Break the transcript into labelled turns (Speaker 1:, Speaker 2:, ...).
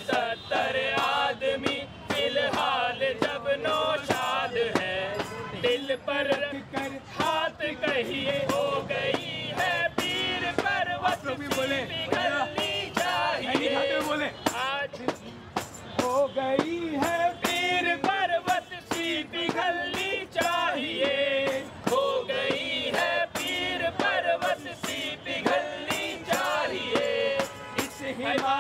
Speaker 1: 70 आदमी फिलहाल जब नौशाद है, दिल पर रख कर हाथ कहिए हो गई है पीर पर्वत पिघलनी चाहिए। आज हो गई है पीर पर्वत सी पिघलनी चाहिए, हो गई है पीर पर्वत सी पिघलनी चाहिए। इस हिमालय